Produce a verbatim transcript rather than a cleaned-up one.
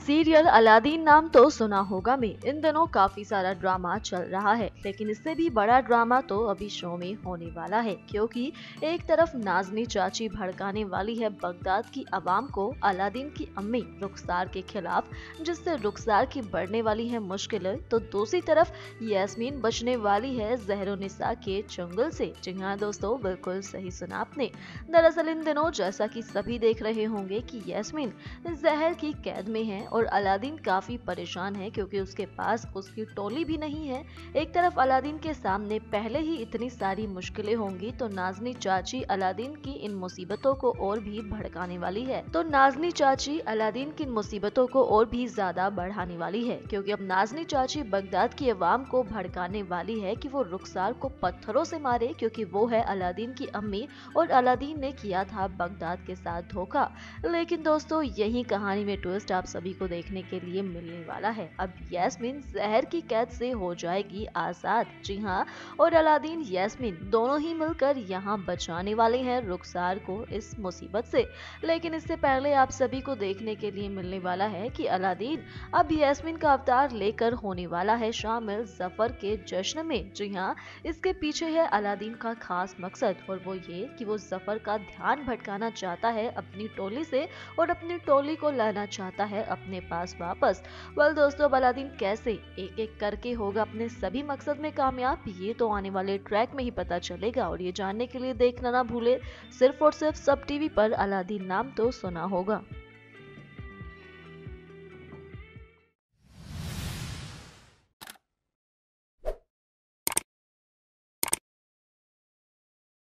Serial Aladdin नाम तो सुना होगा में इन दिनों काफी सारा ड्रामा चल रहा है, लेकिन इससे भी बड़ा ड्रामा तो अभी शो में होने वाला है, क्योंकि एक तरफ नाज़नी चाची भड़काने वाली है बगदाद की आवाम को अलादीन की अम्मी रुखसार के खिलाफ, जिससे रुखसार की बढ़ने वाली है मुश्किलें, तो दूसरी तरफ यास्मीन बचने वाली है जहरुनिसा के चंगुल से। जी हाँ दोस्तों, बिल्कुल सही सुना आपने। दरअसल इन दिनों जैसा कि सभी देख रहे होंगे कि यास्मीन जहर की कैद में है और अलादीन काफी परेशान है, क्योंकि उसके पास उसकी टोली भी नहीं है। एक तरफ अलादीन के सामने पहले ही इतनी सारी मुश्किलें होंगी, तो नाज़नी चाची अलादीन की इन मुसीबतों को और भी भड़काने वाली है। तो नाज़नी चाची अलादीन की मुसीबतों को और भी ज्यादा बढ़ाने वाली है, क्योंकि अब नाज़नी चाची बगदाद की अवाम को भड़काने वाली है कि वो रुखसार को पत्थरों से मारे, क्योंकि वो है अलादीन की अम्मी और अलादीन ने किया था बगदाद के साथ धोखा। लेकिन दोस्तों, यही कहानी में ट्विस्ट आप सभी को देखने के लिए मिलने वाला है। अब यास्मीन जहर की कैद से हो जाएगी आजाद। जी हाँ, और अलादीन यास्मीन दोनों ही मिलकर यहाँ बचाने वाले हैं रुखसार को इस मुसीबत से। लेकिन इससे पहले आप सभी को देखने के लिए मिलने वाला है कि अलादीन अब यास्मीन का अवतार लेकर होने वाला है शामिल जफर के जश्न में। जी हाँ, इसके पीछे है अलादीन का खास मकसद, और वो ये कि वो जफर का ध्यान भटकाना चाहता है अपनी टोली से और अपनी टोली को लाना चाहता है अपने पास वापस। वेल दोस्तों, अलादीन कैसे एक एक करके होगा अपने सभी मकसद में कामयाब, ये तो आने वाले ट्रैक में ही पता चलेगा। और ये जानने के लिए देखना ना भूले सिर्फ और सिर्फ सब टीवी पर अलादीन नाम तो सुना होगा।